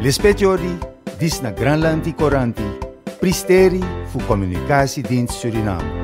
L'espetiori, dis na Granlandi Coranti, pristeri fu Communicatiedienst Suriname.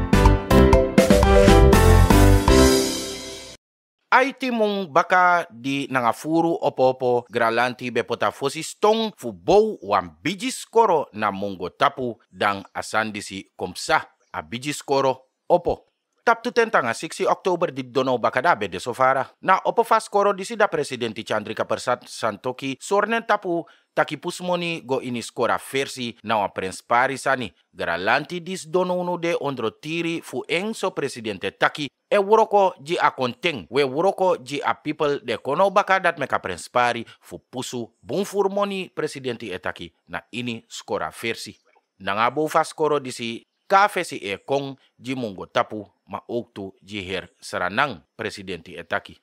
Aiti mong baka di nangafuru opopo Granlandi bepota fosis tong fu bow wan bijis koro na mongo tapu dang asandisi komsa a bijis koro opo. Tap tu tentanga 6 Oktober di dono bakadabe de sofara. Na opo fas koro disi da presidenti Chandrika Persat Santoki sornen tapu taki pusmoni go ini skora versi na wa prenspari sani. Granlandi dis dono uno de ondro tiri fu engso presidente taki e wuroko ji a konteng we wuroko ji a people de kono baka dat meka prenspari fu pusu bunfurmoni presidenti etaki na ini skora versi. Nangabo fas koro disi kafesi e kong ji mungo tapu ma oktu ji her saranang presidenti etaki.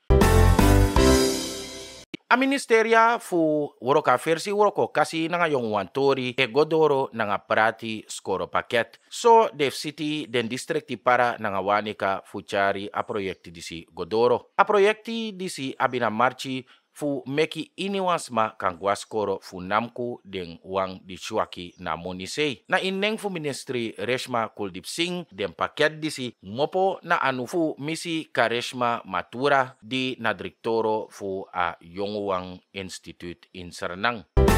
A ministeria fu woroka versi woroko kasi nanga yung wantori e godoro nanga prati skoro paket. So def city den districti para nanga wanika fu chari a proyekti disi godoro. A proyekti disi abina marchi fu meki iniwasma kangwas koro fu namku den wang di chuaki na monisei. Na ineng fu ministri Reshma Kuldip Singh den paket disi ngopo na anu fu misi Kareshma Matura di na direktoro fu a Yongwang Institute in Serenang.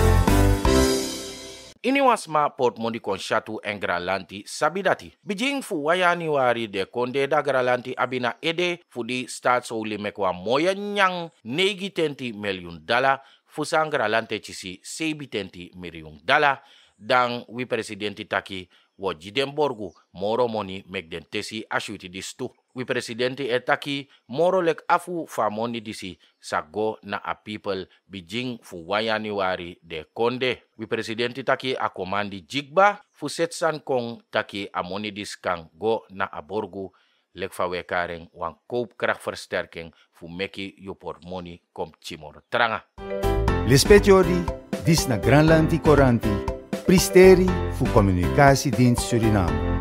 Ini wasma portmoni konsyatu en Granlandi sabidati. Bijing fu wayani wari de konde da Granlandi abina ede fu di staatsoli mekwa moya nyang $90 million fu sang Granlandi chisi $70 million dan wi presidenti taki wo Jidemborgu moro moni mekden tesi ashuti distu. Wi presidenti etaki moro lek afu famoni disi sago na a people bijing fu wayani wari de konde. Wi presidenti taki a komandi jigba fu setsan kong taki amoni dis kang go na a borgu lek fa wekaren wan koopkrachtversterking fu meki yupor moni kom chimor tranga. L'espetiori, dis na Granlandi Coranti, pristeri fu Communicatiedienst Suriname.